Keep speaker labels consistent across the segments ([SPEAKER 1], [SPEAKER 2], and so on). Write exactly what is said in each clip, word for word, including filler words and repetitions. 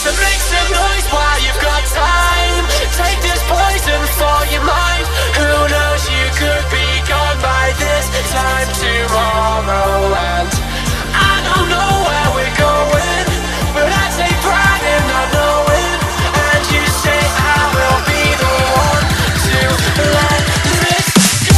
[SPEAKER 1] So make some noise while you've got time. Take this poison for your mind. Who knows, you could be gone by this time tomorrow. And I don't know where we're going, but I take pride in not knowing. And you say I will be the one to let this go.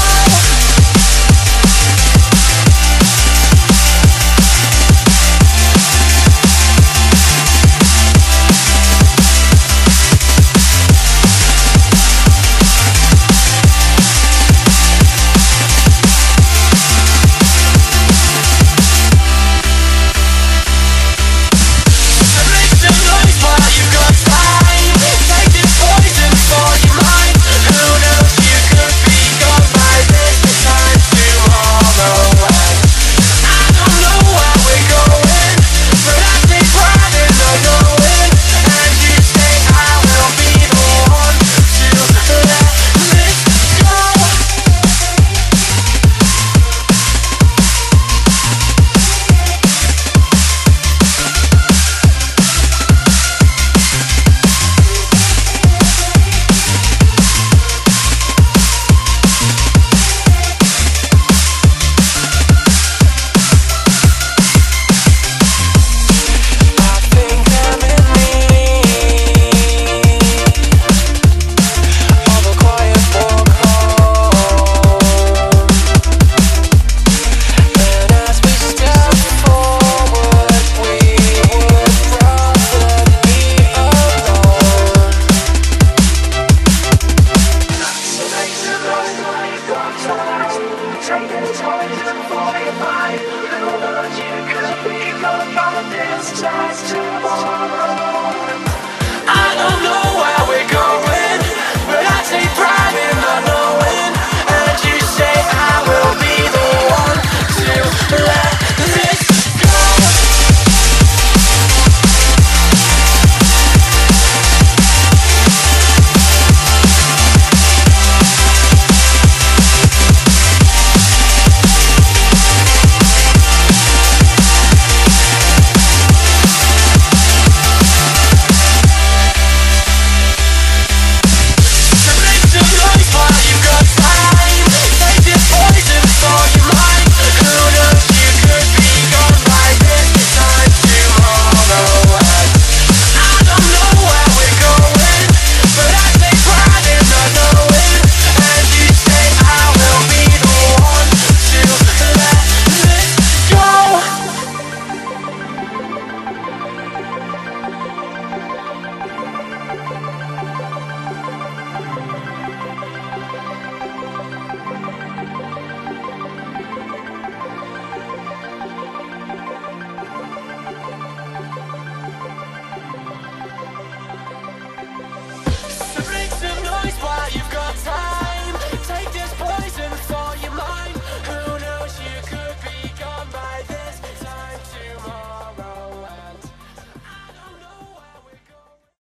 [SPEAKER 1] This time tomorrow.